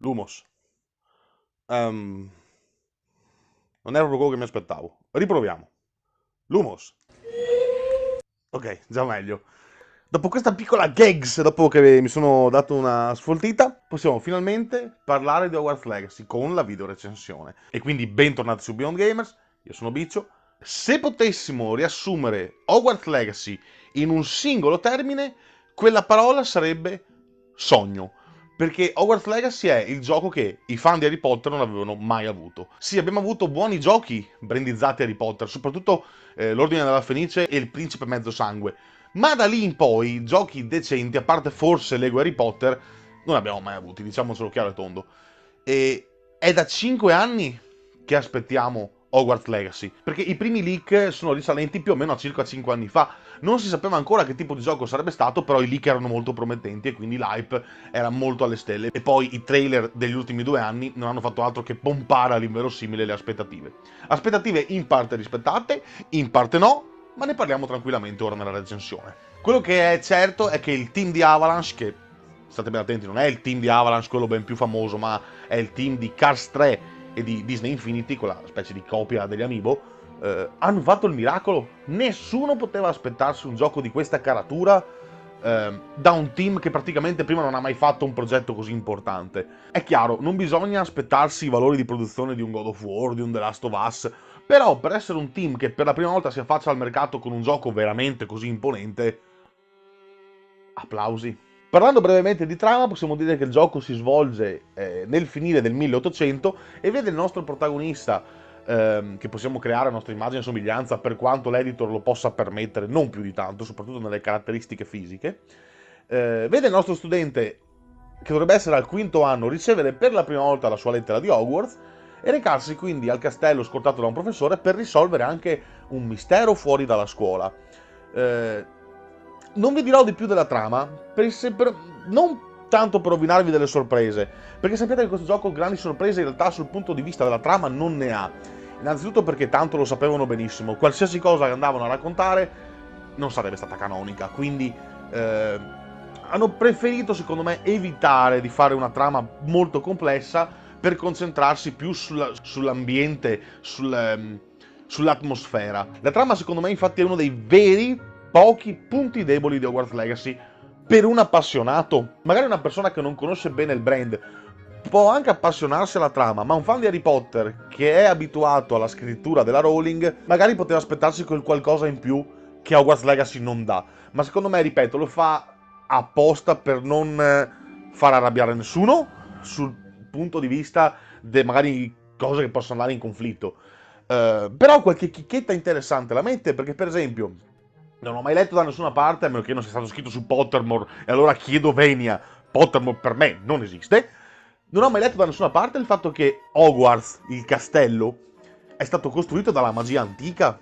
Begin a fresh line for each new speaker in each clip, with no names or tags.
Lumos. Non era proprio quello che mi aspettavo. Riproviamo. Lumos. Ok, già meglio. Dopo questa piccola gags, dopo che mi sono dato una sfoltita, possiamo finalmente parlare di Hogwarts Legacy con la video recensione. E quindi bentornati su Beyond Gamers, io sono Biccio. Se potessimo riassumere Hogwarts Legacy in un singolo termine, quella parola sarebbe sogno. Perché Hogwarts Legacy è il gioco che i fan di Harry Potter non avevano mai avuto. Sì, abbiamo avuto buoni giochi brandizzati Harry Potter, soprattutto l'Ordine della Fenice e il Principe Mezzosangue. Ma da lì in poi, giochi decenti, a parte forse Lego Harry Potter, non abbiamo mai avuti, diciamocelo chiaro e tondo. E è da 5 anni che aspettiamo Hogwarts Legacy, perché i primi leak sono risalenti più o meno a circa 5 anni fa. Non si sapeva ancora che tipo di gioco sarebbe stato, però i leak erano molto promettenti e quindi l'hype era molto alle stelle. E poi i trailer degli ultimi 2 anni non hanno fatto altro che pompare all'inverosimile le aspettative. Aspettative in parte rispettate, in parte no, ma ne parliamo tranquillamente ora nella recensione. Quello che è certo è che il team di Avalanche, che state ben attenti, non è il team di Avalanche quello ben più famoso, ma è il team di Cars 3 e di Disney Infinity, quella specie di copia degli Amiibo, hanno fatto il miracolo. Nessuno poteva aspettarsi un gioco di questa caratura da un team che praticamente prima non ha mai fatto un progetto così importante. È chiaro, non bisogna aspettarsi i valori di produzione di un God of War, di un The Last of Us, però per essere un team che per la prima volta si affaccia al mercato con un gioco veramente così imponente, applausi. Parlando brevemente di trama, possiamo dire che il gioco si svolge nel finire del 1800 e vede il nostro protagonista, che possiamo creare a nostra immagine e somiglianza per quanto l'editor lo possa permettere, non più di tanto, soprattutto nelle caratteristiche fisiche. Vede il nostro studente, che dovrebbe essere al quinto anno, ricevere per la prima volta la sua lettera di Hogwarts e recarsi quindi al castello scortato da un professore per risolvere anche un mistero fuori dalla scuola. Eh, Non vi dirò di più della trama, non tanto per rovinarvi delle sorprese, perché sapete che questo gioco grandi sorprese in realtà sul punto di vista della trama non ne ha. Innanzitutto perché tanto lo sapevano benissimo, qualsiasi cosa che andavano a raccontare non sarebbe stata canonica, quindi hanno preferito secondo me evitare di fare una trama molto complessa per concentrarsi più sull'ambiente, sull'atmosfera. La trama secondo me infatti è uno dei veri pochi punti deboli di Hogwarts Legacy per un appassionato, magari una persona che non conosce bene il brand, può anche appassionarsi alla trama, ma un fan di Harry Potter che è abituato alla scrittura della Rowling, magari poteva aspettarsi quel qualcosa in più che Hogwarts Legacy non dà. Ma secondo me, ripeto, lo fa apposta per non far arrabbiare nessuno sul punto di vista di magari cose che possono andare in conflitto. Però qualche chicchetta interessante la mette, perché per esempio non ho mai letto da nessuna parte, a meno che non sia stato scritto su Pottermore, e allora chiedo venia, Pottermore per me non esiste. Non ho mai letto da nessuna parte il fatto che Hogwarts, il castello, è stato costruito dalla magia antica.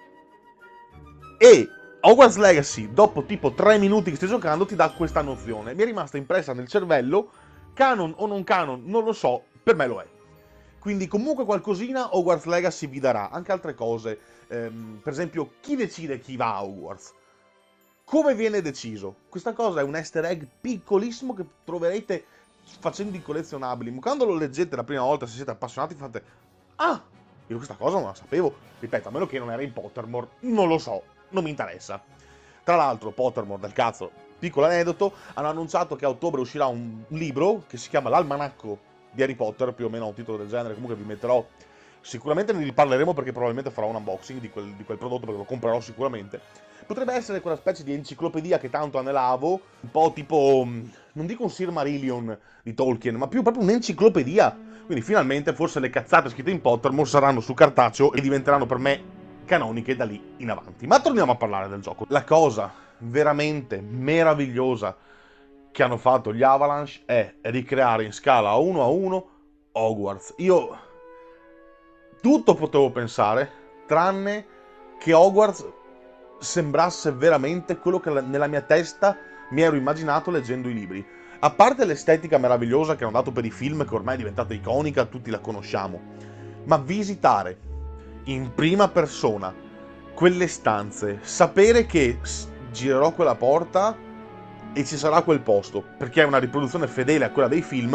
E Hogwarts Legacy, dopo tipo 3 minuti che stai giocando, ti dà questa nozione. Mi è rimasta impressa nel cervello, canon o non canon, non lo so, per me lo è. Quindi comunque qualcosina Hogwarts Legacy vi darà, anche altre cose. Per esempio, chi decide chi va a Hogwarts? Come viene deciso? Questa cosa è un easter egg piccolissimo che troverete facendo i collezionabili. Ma quando lo leggete la prima volta, se siete appassionati, fate ah, io questa cosa non la sapevo. Ripeto, a meno che non era in Pottermore, non lo so, non mi interessa. Tra l'altro, Pottermore del cazzo, piccolo aneddoto, hanno annunciato che a ottobre uscirà un libro che si chiama L'Almanacco di Harry Potter, più o meno un titolo del genere, comunque vi metterò, sicuramente ne riparleremo perché probabilmente farò un unboxing di quel prodotto perché lo comprerò sicuramente. Potrebbe essere quella specie di enciclopedia che tanto anelavo, un po' tipo, non dico un Silmarillion di Tolkien, ma più proprio un'enciclopedia. Quindi finalmente forse le cazzate scritte in Pottermore saranno su cartaceo e diventeranno per me canoniche da lì in avanti. Ma torniamo a parlare del gioco. La cosa veramente meravigliosa che hanno fatto gli Avalanche è ricreare in scala 1 a 1 Hogwarts. Io tutto potevo pensare, tranne che Hogwarts sembrasse veramente quello che nella mia testa mi ero immaginato leggendo i libri. A parte l'estetica meravigliosa che hanno dato per i film, che ormai è diventata iconica, tutti la conosciamo, ma visitare in prima persona quelle stanze, sapere che girerò quella porta e ci sarà quel posto, perché è una riproduzione fedele a quella dei film,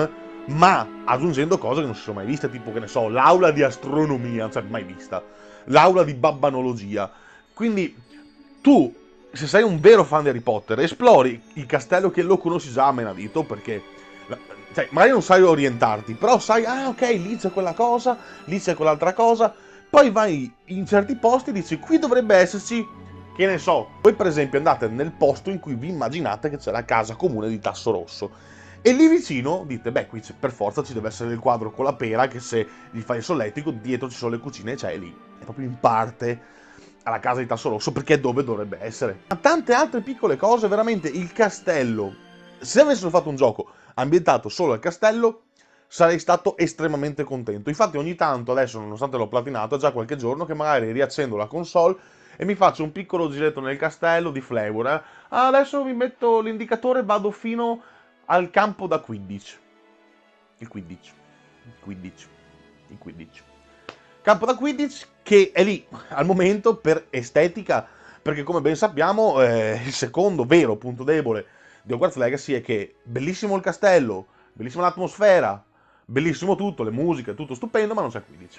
ma aggiungendo cose che non si sono mai viste, tipo, che ne so, l'aula di astronomia, non si è mai vista, l'aula di babbanologia. Quindi tu, se sei un vero fan di Harry Potter, esplori il castello che lo conosci già a menadito, perché cioè, magari non sai orientarti, però sai, ah ok, lì c'è quella cosa, lì c'è quell'altra cosa, poi vai in certi posti e dici, qui dovrebbe esserci, che ne so, voi per esempio andate nel posto in cui vi immaginate che c'è la casa comune di Tasso Rosso, e lì vicino dite, beh, qui per forza ci deve essere il quadro con la pera, che se gli fai il solletico, dietro ci sono le cucine e c'è lì, è proprio in parte alla casa di Tasso Rosso, perché è dove dovrebbe essere. Ma tante altre piccole cose, veramente, il castello, se avessero fatto un gioco ambientato solo al castello, sarei stato estremamente contento. Infatti ogni tanto, adesso nonostante l'ho platinato, è già qualche giorno che magari riaccendo la console e mi faccio un piccolo giretto nel castello di Flavor. Ah, adesso mi metto l'indicatore e vado fino al campo da Quidditch. Il Quidditch. Il Quidditch. Il Quidditch. Campo da Quidditch che è lì al momento per estetica, perché come ben sappiamo il secondo vero punto debole di Hogwarts Legacy è che bellissimo il castello, bellissima l'atmosfera, bellissimo tutto, le musiche, tutto stupendo, ma non c'è Quidditch.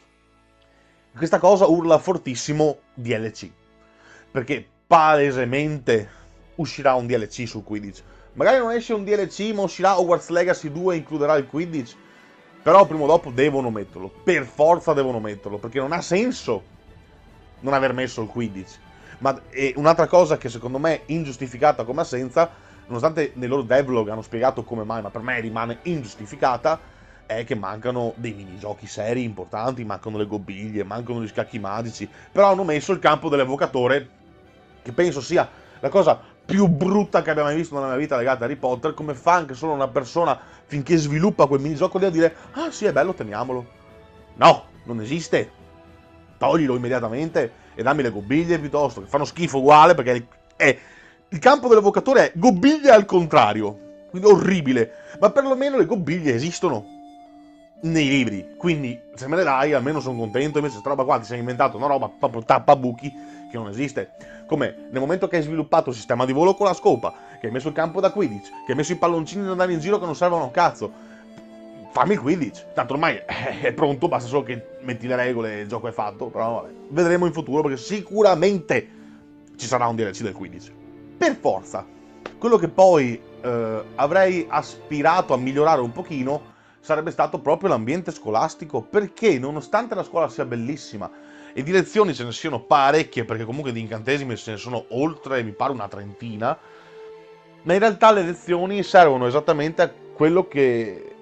Questa cosa urla fortissimo DLC, perché palesemente uscirà un DLC su Quidditch. Magari non esce un DLC, ma uscirà Hogwarts Legacy 2 e includerà il Quidditch. Però prima o dopo devono metterlo, per forza devono metterlo, perché non ha senso non aver messo il Quidditch. Ma un'altra cosa che secondo me è ingiustificata come assenza, nonostante nei loro devlog hanno spiegato come mai, ma per me rimane ingiustificata, è che mancano dei minigiochi seri importanti, mancano le gobiglie, mancano gli scacchi magici, però hanno messo il campo dell'evocatore, che penso sia la cosa più brutta che abbia mai visto nella mia vita legata a Harry Potter. Come fa anche solo una persona, finché sviluppa quel minigioco lì, a dire ah sì è bello, teniamolo? No, non esiste. Toglilo immediatamente e dammi le gobiglie piuttosto, che fanno schifo uguale, perché il campo dell'evocatore è gobiglie al contrario, quindi orribile, ma perlomeno le gobiglie esistono nei libri, quindi se me le dai almeno sono contento. Invece questa roba qua ti sei inventato una roba proprio tappabuchi che non esiste. Come nel momento che hai sviluppato il sistema di volo con la scopa, che hai messo il campo da Quidditch, che hai messo i palloncini da andare in giro che non servono a un cazzo, fammi il Quidditch, tanto ormai è pronto, basta solo che metti le regole e il gioco è fatto. Però vabbè, vedremo in futuro, perché sicuramente ci sarà un DLC del Quidditch, per forza. Quello che poi avrei aspirato a migliorare un pochino sarebbe stato proprio l'ambiente scolastico, perché nonostante la scuola sia bellissima e di lezioni ce ne siano parecchie, perché comunque di incantesimi ce ne sono oltre, mi pare, una trentina, ma in realtà le lezioni servono esattamente a quello che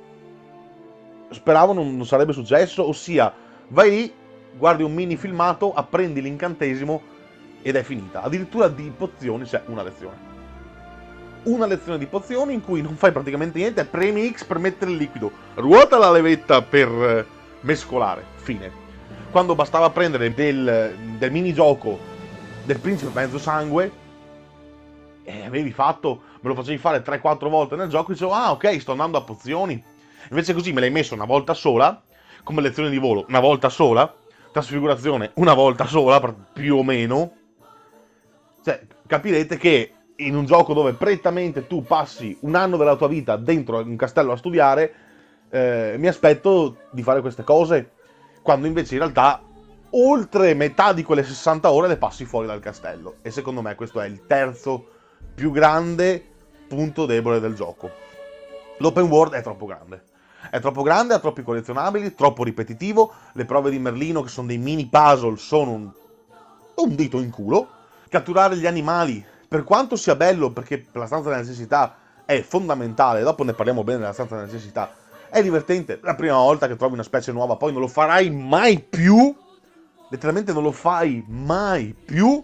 speravo non sarebbe successo, ossia vai lì, guardi un mini filmato, apprendi l'incantesimo ed è finita. Addirittura di pozioni c'è una lezione. Una lezione di pozioni in cui non fai praticamente niente, premi X per mettere il liquido, ruota la levetta per mescolare, fine. Quando bastava prendere del minigioco del principe mezzo sangue, avevi fatto, me lo facevi fare 3-4 volte nel gioco e dicevo ah ok, sto andando a pozioni. Invece così me l'hai messo una volta sola, come lezione di volo una volta sola, trasfigurazione una volta sola, più o meno. Cioè, capirete che in un gioco dove prettamente tu passi un anno della tua vita dentro un castello a studiare, mi aspetto di fare queste cose, quando invece in realtà oltre metà di quelle 60 ore le passi fuori dal castello. E secondo me questo è il terzo più grande punto debole del gioco. L'open world è troppo grande. È troppo grande, ha troppi collezionabili, troppo ripetitivo. Le prove di Merlino, che sono dei mini puzzle, sono un dito in culo. Catturare gli animali, per quanto sia bello, perché per la stanza della necessità è fondamentale, dopo ne parliamo bene della stanza della necessità, è divertente la prima volta che trovi una specie nuova, poi non lo farai mai più, letteralmente non lo fai mai più,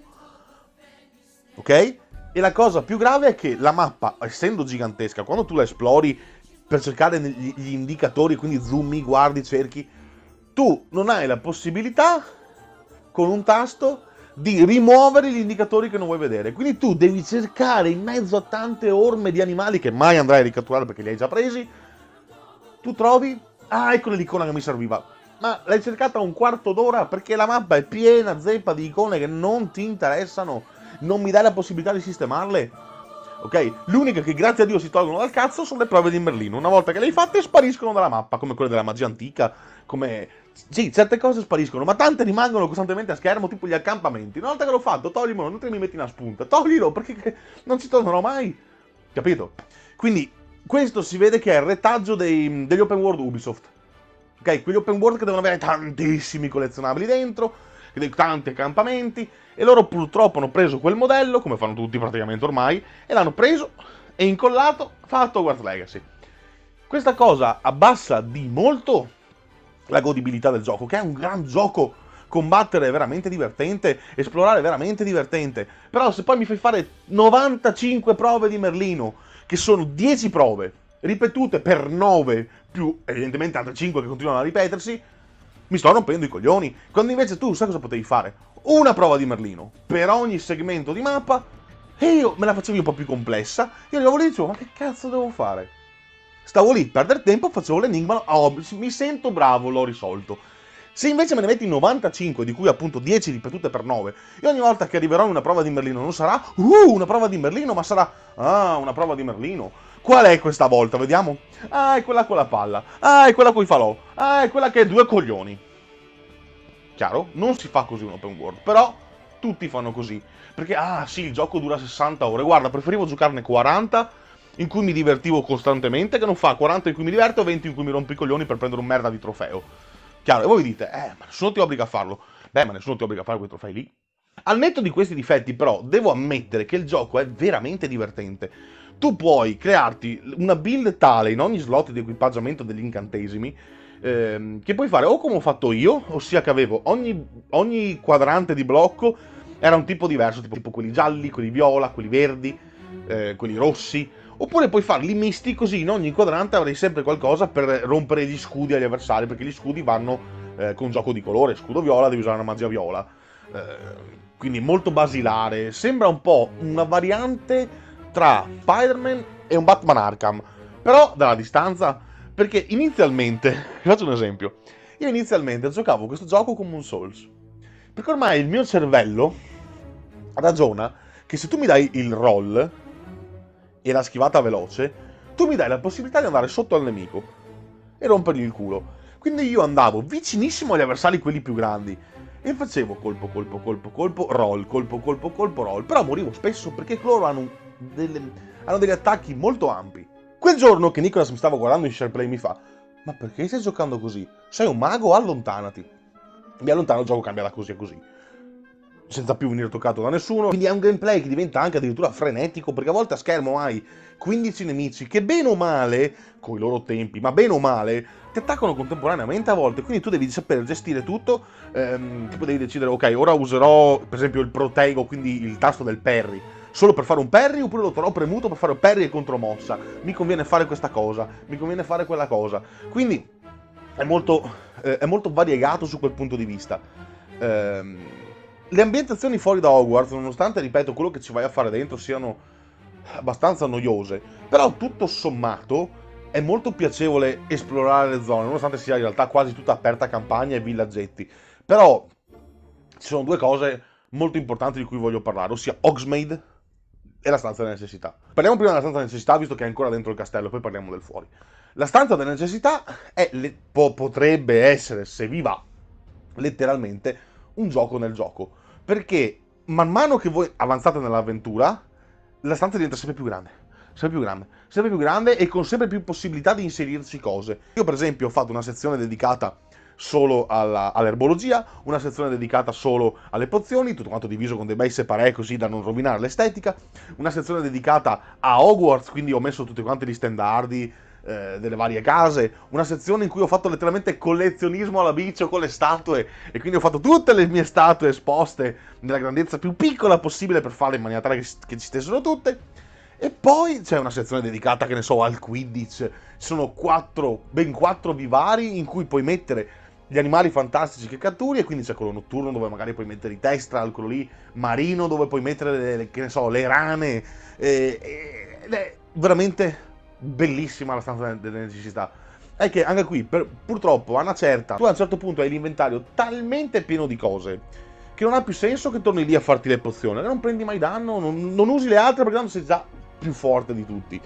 ok? E la cosa più grave è che la mappa, essendo gigantesca, quando tu la esplori per cercare gli indicatori, quindi zoomi, guardi, cerchi, tu non hai la possibilità, con un tasto, di rimuovere gli indicatori che non vuoi vedere. Quindi tu devi cercare in mezzo a tante orme di animali che mai andrai a ricatturare perché li hai già presi. Tu trovi, ah ecco l'icona che mi serviva, ma l'hai cercata un quarto d'ora perché la mappa è piena zeppa di icone che non ti interessano, non mi dai la possibilità di sistemarle. ok? L'unica che grazie a Dio si tolgono dal cazzo sono le prove di Merlino. Una volta che le hai fatte spariscono dalla mappa, come quelle della magia antica, come... Sì, certe cose spariscono, ma tante rimangono costantemente a schermo, tipo gli accampamenti. Una volta che l'ho fatto, toglilo, non te mi metti una spunta, toglilo, perché non ci tornerò mai. Capito? Quindi, questo si vede che è il retaggio degli open world Ubisoft. Ok? Quegli open world che devono avere tantissimi collezionabili dentro, tanti accampamenti, e loro purtroppo hanno preso quel modello, come fanno tutti praticamente ormai, e l'hanno preso e incollato, fatto Hogwarts Legacy. Questa cosa abbassa di molto la godibilità del gioco, che è un gran gioco, combattere è veramente divertente, esplorare è veramente divertente, però se poi mi fai fare 95 prove di Merlino, che sono 10 prove, ripetute per 9, più evidentemente altre 5 che continuano a ripetersi, mi sto rompendo i coglioni, quando invece tu sai cosa potevi fare? Una prova di Merlino per ogni segmento di mappa, e io me la facevi un po' più complessa, io arrivavo lì e dicevo, ma che cazzo devo fare? Stavo lì, perdere tempo, facevo l'enigma, mi sento bravo, l'ho risolto. Se invece me ne metti 95, di cui appunto 10 ripetute per 9, e ogni volta che arriverò in una prova di Merlino non sarà una prova di Merlino, ma sarà una prova di Merlino. Qual è questa volta? Vediamo. Ah, è quella con la palla. Ah, è quella con i falò. Ah, è quella che è 2 coglioni. Chiaro? Non si fa così un open world, però tutti fanno così. Perché, sì, il gioco dura 60 ore. Guarda, preferivo giocarne 40 in cui mi divertivo costantemente, che non fa 40 in cui mi diverto e 20 in cui mi rompo i coglioni per prendere un merda di trofeo. Chiaro? E voi dite, ma nessuno ti obbliga a farlo. Beh, ma nessuno ti obbliga a fare quei trofei lì. Al netto di questi difetti, però, devo ammettere che il gioco è veramente divertente. Tu puoi crearti una build tale in ogni slot di equipaggiamento degli incantesimi, che puoi fare o come ho fatto io, ossia che avevo ogni quadrante di blocco era un tipo diverso, tipo quelli gialli, quelli viola, quelli verdi, quelli rossi. Oppure puoi farli misti, così in ogni quadrante avrai sempre qualcosa per rompere gli scudi agli avversari, perché gli scudi vanno con gioco di colore. Scudo viola, devi usare una magia viola. Quindi molto basilare. Sembra un po' una variante tra Spider-Man e un Batman Arkham, però dalla distanza, perché inizialmente, vi faccio un esempio, io inizialmente giocavo questo gioco come un Souls, perché ormai il mio cervello ragiona che se tu mi dai il roll e la schivata veloce, tu mi dai la possibilità di andare sotto al nemico e rompergli il culo. Quindi io andavo vicinissimo agli avversari, quelli più grandi, e facevo colpo, colpo, colpo, colpo, roll, colpo, colpo, colpo, roll. Però morivo spesso perché loro hanno degli attacchi molto ampi. Quel giorno che Nicolas mi stava guardando in SharePlay mi fa: ma perché stai giocando così? Sei un mago? Allontanati. Mi allontano, il gioco cambia da così a così, senza più venire toccato da nessuno. Quindi è un gameplay che diventa anche addirittura frenetico, perché a volte a schermo hai 15 nemici che bene o male, con i loro tempi, ma bene o male, ti attaccano contemporaneamente a volte, quindi tu devi saper gestire tutto. Tipo devi decidere, ok, ora userò per esempio il protego, quindi il tasto del parry, solo per fare un parry, oppure lo terrò premuto per fare un parry e contromossa. Mi conviene fare questa cosa, mi conviene fare quella cosa. Quindi è molto variegato su quel punto di vista. Le ambientazioni fuori da Hogwarts, nonostante, ripeto, quello che ci vai a fare dentro siano abbastanza noiose, però tutto sommato è molto piacevole esplorare le zone, nonostante sia in realtà quasi tutta aperta campagna e villaggetti. Però ci sono due cose molto importanti di cui voglio parlare, ossia Hogsmeade e la stanza della necessità. Parliamo prima della stanza della necessità, visto che è ancora dentro il castello, poi parliamo del fuori. La stanza della necessità potrebbe essere, se vi va, letteralmente un gioco nel gioco, perché man mano che voi avanzate nell'avventura, la stanza diventa sempre più grande, sempre più grande, sempre più grande, e con sempre più possibilità di inserirci cose. Io per esempio ho fatto una sezione dedicata solo all'erbologia, una sezione dedicata solo alle pozioni, tutto quanto diviso con dei bei separé così da non rovinare l'estetica, una sezione dedicata a Hogwarts, quindi ho messo tutti quanti gli standardi delle varie case, una sezione in cui ho fatto letteralmente collezionismo alla bicio con le statue, e quindi ho fatto tutte le mie statue esposte nella grandezza più piccola possibile per farle in maniera tale che ci stessero tutte. E poi c'è una sezione dedicata, che ne so, al Quidditch. Ci sono ben 4 vivari in cui puoi mettere gli animali fantastici che catturi, e quindi c'è quello notturno dove magari puoi mettere i Testral, quello lì marino dove puoi mettere che ne so, le rane, ed è veramente bellissima la stanza delle necessità. È che anche qui, purtroppo, a una certa, tu a un certo punto hai l'inventario talmente pieno di cose che non ha più senso che torni lì a farti le pozioni, non prendi mai danno, non usi le altre perché tanto sei già più forte di tutti.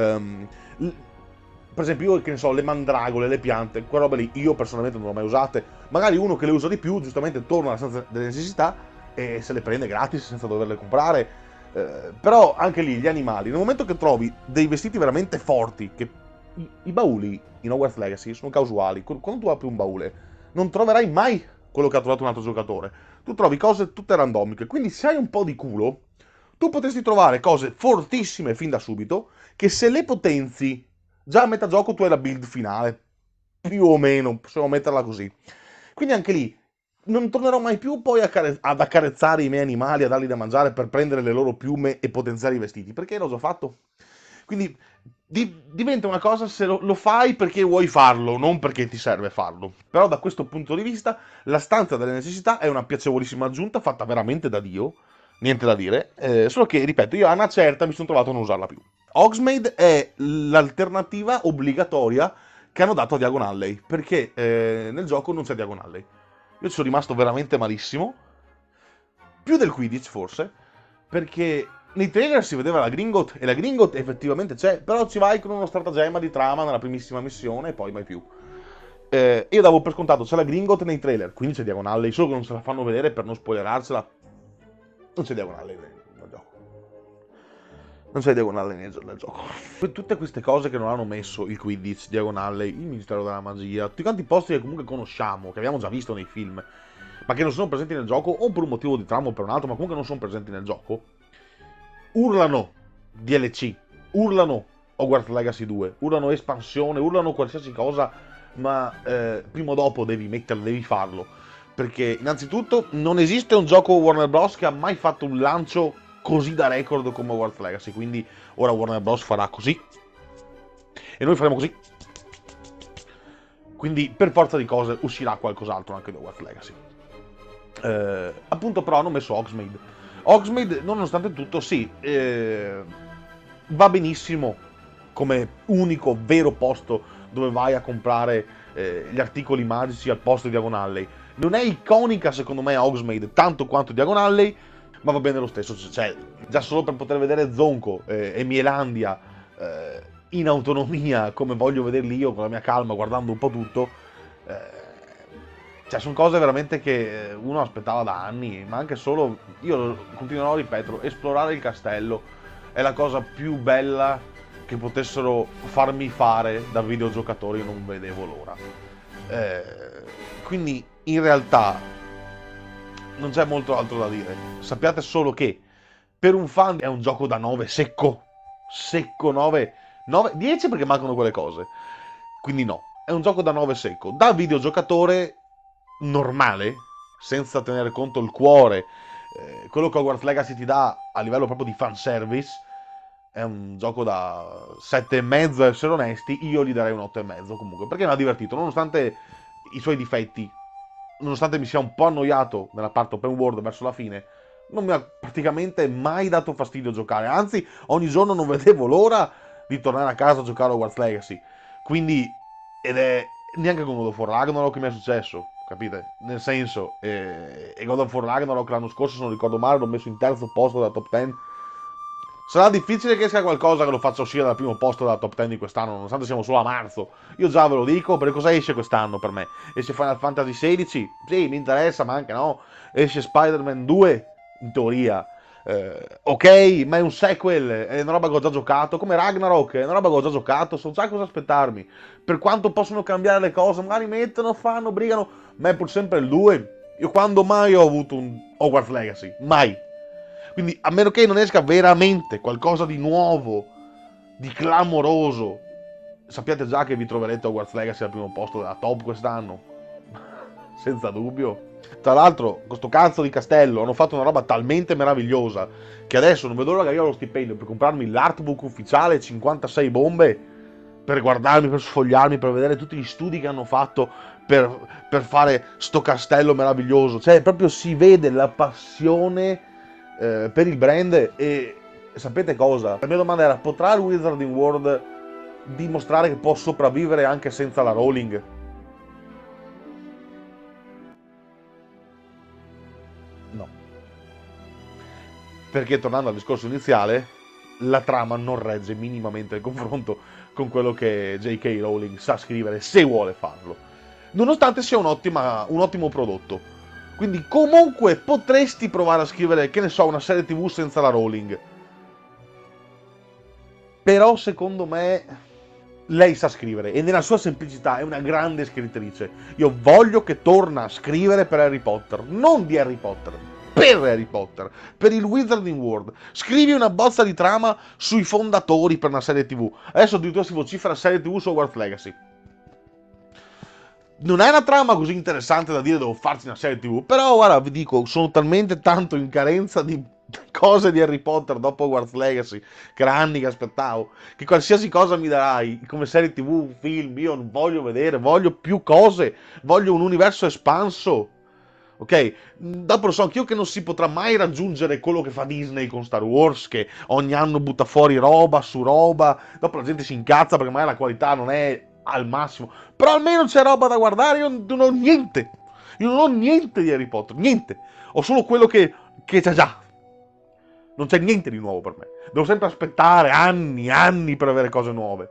Per esempio, io che ne so, le mandragole, le piante, quelle robe lì, io personalmente non le ho mai usate. Magari uno che le usa di più, giustamente torna alla stanza delle necessità e se le prende gratis senza doverle comprare. Però anche lì, gli animali, nel momento che trovi dei vestiti veramente forti, che i bauli in Hogwarts Legacy sono casuali, quando tu apri un baule non troverai mai quello che ha trovato un altro giocatore. Tu trovi cose tutte randomiche, quindi se hai un po' di culo, tu potresti trovare cose fortissime fin da subito, che se le potenzi, già a metà gioco tu hai la build finale, più o meno, possiamo metterla così. Quindi anche lì, non tornerò mai più poi ad accarezzare i miei animali, a dargli da mangiare per prendere le loro piume e potenziare i vestiti, perché l'ho già fatto. Quindi diventa una cosa se lo fai perché vuoi farlo, non perché ti serve farlo. Però da questo punto di vista la stanza delle necessità è una piacevolissima aggiunta fatta veramente da Dio, niente da dire, solo che, ripeto, io a una certa mi sono trovato a non usarla più. Hogsmeade è l'alternativa obbligatoria che hanno dato a Diagon Alley, perché nel gioco non c'è Diagon Alley. Io ci sono rimasto veramente malissimo, più del Quidditch forse, perché nei trailer si vedeva la Gringot e la Gringot effettivamente c'è, però ci vai con uno stratagemma di trama nella primissima missione e poi mai più. Io davo per scontato c'è la Gringot nei trailer, quindi c'è Diagon Alley, solo che non se la fanno vedere per non spoilerarsela. Non c'è Diagon Alley nel gioco. Non c'è Diagon Alley nel gioco. Tutte queste cose che non hanno messo, il Quidditch, Diagon Alley, il Ministero della Magia, tutti quanti posti che comunque conosciamo, che abbiamo già visto nei film, ma che non sono presenti nel gioco, o per un motivo di trama o per un altro, ma comunque non sono presenti nel gioco, urlano DLC, urlano Hogwarts Legacy 2, urlano espansione, urlano qualsiasi cosa, ma prima o dopo devi metterlo, devi farlo. Perché innanzitutto non esiste un gioco Warner Bros. Che ha mai fatto un lancio così da record come Hogwarts Legacy, quindi ora Warner Bros. Farà così e noi faremo così. Quindi per forza di cose uscirà qualcos'altro anche da Hogwarts Legacy. Appunto però hanno messo Hogsmeade. Hogsmeade, nonostante tutto, sì, va benissimo come unico vero posto dove vai a comprare gli articoli magici al posto di Diagon Alley. Non è iconica secondo me Hogsmeade tanto quanto Diagon Alley, ma va bene lo stesso. Cioè, già solo per poter vedere Zonko e Mielandia in autonomia, come voglio vederli io, con la mia calma, guardando un po' tutto, cioè sono cose veramente che uno aspettava da anni, ma anche solo, io continuerò a ripeterlo, esplorare il castello è la cosa più bella che potessero farmi fare da videogiocatore, io non vedevo l'ora. Quindi in realtà non c'è molto altro da dire. Sappiate solo che per un fan è un gioco da 9 secco, secco 9, 9 10 perché mancano quelle cose. Quindi no, è un gioco da 9 secco. Da videogiocatore normale, senza tenere conto il cuore, quello che Hogwarts Legacy ti dà a livello proprio di fanservice, è un gioco da 7,5, a essere onesti. Io gli darei un 8,5 comunque, perché mi ha divertito, nonostante i suoi difetti, nonostante mi sia un po' annoiato nella parte open world verso la fine, non mi ha praticamente mai dato fastidio giocare, anzi ogni giorno non vedevo l'ora di tornare a casa a giocare a Hogwarts Legacy. Quindi, ed è neanche con God of War Ragnarok che mi è successo, capite? Nel senso, e God of War Ragnarok l'anno scorso, se non ricordo male, l'ho messo in terzo posto della top 10. Sarà difficile che esca qualcosa che lo faccia uscire dal primo posto della top 10 di quest'anno, nonostante siamo solo a marzo. Io già ve lo dico, perché cosa esce quest'anno per me? Esce Final Fantasy XVI? Sì, mi interessa, ma anche no. Esce Spider-Man 2, in teoria. Ok, ma è un sequel, è una roba che ho già giocato, come Ragnarok, è una roba che ho già giocato, so già cosa aspettarmi. Per quanto possono cambiare le cose, magari mettono, fanno, brigano, ma è pur sempre il 2. Io quando mai ho avuto un Hogwarts Legacy? Mai. Quindi, a meno che non esca veramente qualcosa di nuovo, di clamoroso, sappiate già che vi troverete a Hogwarts Legacy al primo posto della top quest'anno. Senza dubbio. Tra l'altro, questo cazzo di castello hanno fatto una roba talmente meravigliosa che adesso non vedo l'ora che io ho lo stipendio per comprarmi l'artbook ufficiale 56 bombe, per guardarmi, per sfogliarmi, per vedere tutti gli studi che hanno fatto per fare sto castello meraviglioso. Cioè, proprio si vede la passione per il brand. E sapete cosa? La mia domanda era: potrà il Wizarding World dimostrare che può sopravvivere anche senza la Rowling? No. Perché tornando al discorso iniziale, la trama non regge minimamente il confronto con quello che J.K. Rowling sa scrivere se vuole farlo, nonostante sia un ottimo prodotto. Quindi comunque potresti provare a scrivere, che ne so, una serie TV senza la Rowling, però secondo me lei sa scrivere e nella sua semplicità è una grande scrittrice. Io voglio che torna a scrivere per Harry Potter, non di Harry Potter, per Harry Potter, per il Wizarding World. Scrivi una bozza di trama sui fondatori per una serie TV. Adesso addirittura si vocifera serie TV su Hogwarts Legacy. Non è una trama così interessante da dire devo farci una serie TV, però guarda, vi dico, sono talmente tanto in carenza di cose di Harry Potter dopo Hogwarts Legacy, che era anni che aspettavo, che qualsiasi cosa mi darai, come serie TV, film, io non voglio vedere, voglio più cose, voglio un universo espanso. Ok? Dopo lo so anch'io che non si potrà mai raggiungere quello che fa Disney con Star Wars, che ogni anno butta fuori roba su roba, dopo la gente si incazza perché magari la qualità non è al massimo, però almeno c'è roba da guardare. Io non ho niente, io non ho niente di Harry Potter, niente, ho solo quello che c'è già, non c'è niente di nuovo per me, devo sempre aspettare anni per avere cose nuove.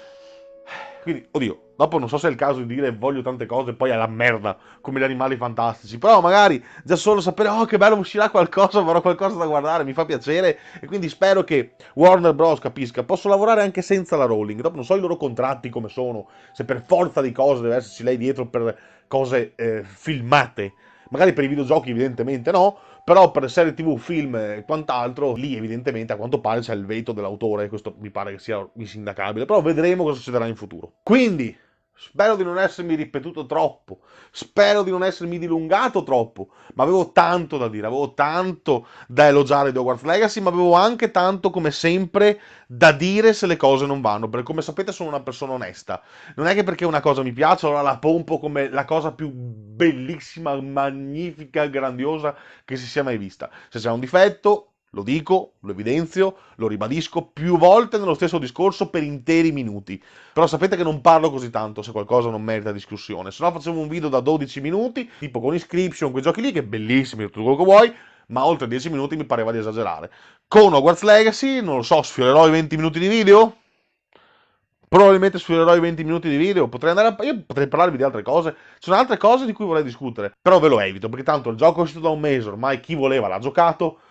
Quindi, oddio, dopo non so se è il caso di dire voglio tante cose e poi è la merda, come gli animali fantastici, però magari già solo sapere, oh che bello, uscirà qualcosa, avrò qualcosa da guardare, mi fa piacere, e quindi spero che Warner Bros. Capisca, posso lavorare anche senza la Rowling, dopo non so i loro contratti come sono, se per forza di cose deve esserci lei dietro per cose filmate, magari per i videogiochi evidentemente no, però per serie TV, film e quant'altro, lì evidentemente a quanto pare c'è il veto dell'autore, questo mi pare che sia insindacabile, però vedremo cosa succederà in futuro. Quindi, spero di non essermi ripetuto troppo, spero di non essermi dilungato troppo, ma avevo tanto da dire, avevo tanto da elogiare di Hogwarts Legacy, ma avevo anche tanto, come sempre, da dire se le cose non vanno, perché come sapete sono una persona onesta. Non è che perché una cosa mi piace, allora la pompo come la cosa più bellissima, magnifica, grandiosa che si sia mai vista. Se c'è un difetto, lo dico, lo evidenzio, lo ribadisco più volte nello stesso discorso per interi minuti. Però sapete che non parlo così tanto se qualcosa non merita discussione. Se no facevo un video da 12 minuti, tipo con Inscription, quei giochi lì, che è bellissimi, tutto quello che vuoi, ma oltre 10 minuti mi pareva di esagerare. Con Hogwarts Legacy, non lo so, sfiorerò i 20 minuti di video? Probabilmente sfiorerò i 20 minuti di video, io potrei parlarvi di altre cose, ci sono altre cose di cui vorrei discutere, però ve lo evito, perché tanto il gioco è uscito da un mese, ormai chi voleva l'ha giocato,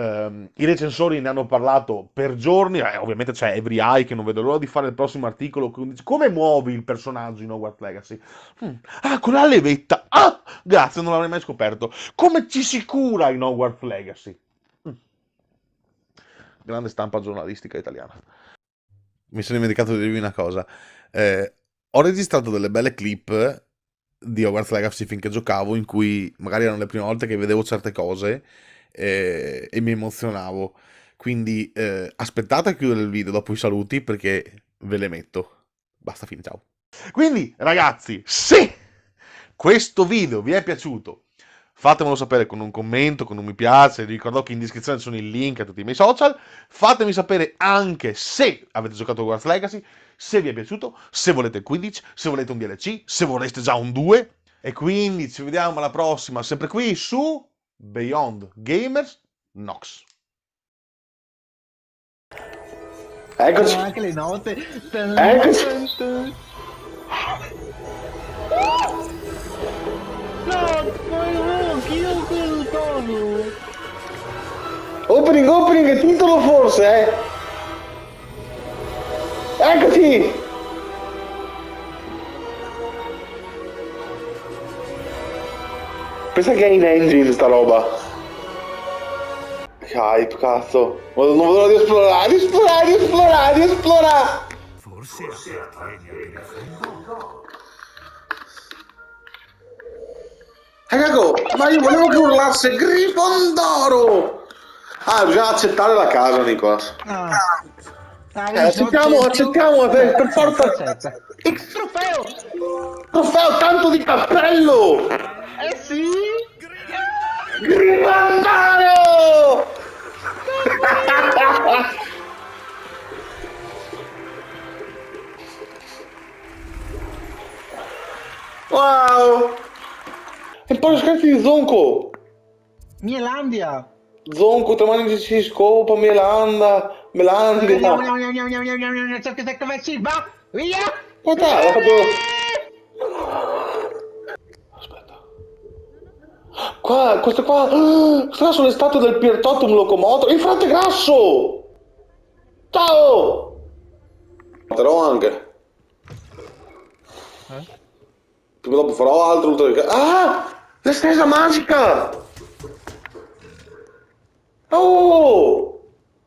i recensori ne hanno parlato per giorni, ovviamente c'è Every Eye che non vedo l'ora di fare il prossimo articolo, come muovi il personaggio in Hogwarts Legacy? Ah, con la levetta, ah, grazie, non l'avrei mai scoperto, come ci si cura in Hogwarts Legacy? Grande stampa giornalistica italiana. Mi sono dimenticato di dirvi una cosa. Ho registrato delle belle clip di Hogwarts Legacy finché giocavo, in cui magari erano le prime volte che vedevo certe cose e mi emozionavo. Quindi aspettate a chiudere il video dopo i saluti perché ve le metto. Basta, fine, ciao. Quindi, ragazzi, se questo video vi è piaciuto, fatemelo sapere con un commento, con un mi piace, vi ricordo che in descrizione ci sono i link a tutti i miei social, fatemi sapere anche se avete giocato a Hogwarts Legacy, se vi è piaciuto, se volete il Quidditch, se volete un DLC, se vorreste già un 2, e quindi ci vediamo alla prossima, sempre qui su Beyond Gamers Nox.
Eccoci.
Anche le note.
Eccoci.
No, chi non quello coso?
Opening, titolo forse, Eccoci. Pensa che è in engine sta roba. Hype, cazzo. Non vedo l'ora di esplorare.
Forse appartieni al fondo.
Ecco, ma io volevo che urlasse Grifondoro. Ah, bisogna accettare la casa, Nicolas. Accettiamo, per forza. Trofeo tanto di cappello.
Sì?
Grifondoro! Wow! E poi lo scherzo di Zonko!
Mielandia!
Zonco, tre mani si scopa, Melandia.
So che sei come si va, via!
Aspetta, questo qua sono le statue del Piertotum Locomotor. Il frate grasso! Ciao! Però anche. Poi dopo farò altro. Ah! L'estesa magica! Oh!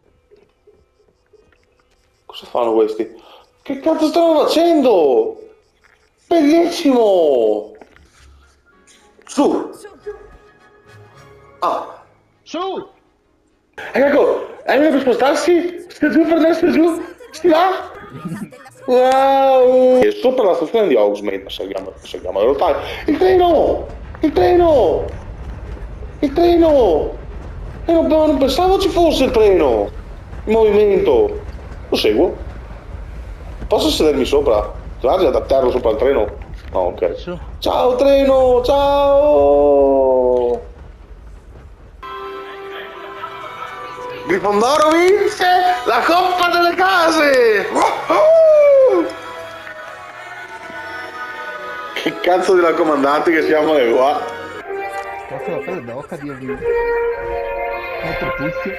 Cosa fanno questi? Che cazzo stanno facendo? Bellissimo! Su! Ah!
Su!
Ecco! Emily per spostarsi? Sta giù per destra giù? Si va? Wow! E sopra la stazione di Hogsmeade, salviamo in realtà. Il treno! Il treno! Il treno! Non pensavo ci fosse il treno! In movimento! Lo seguo? Posso sedermi sopra? Già da terra sopra il treno? No, ok. Ciao treno! Ciao! Grifondoro vince la Coppa delle Case! Che cazzo di raccomandati che siamo qua!
Cazzo la pelle d'oca di Ovino. Molto puzzi.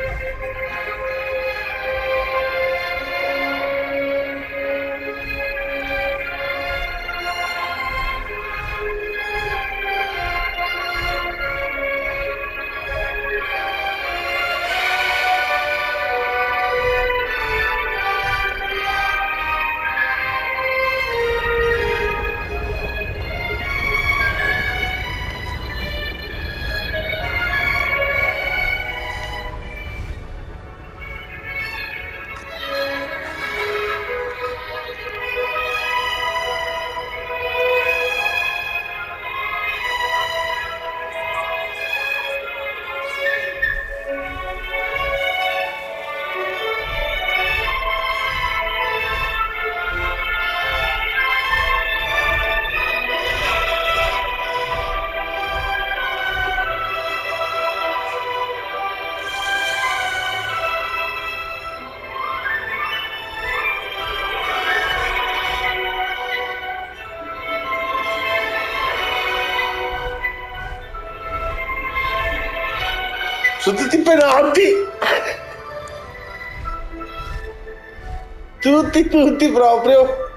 Sono tutti penati! Tutti proprio!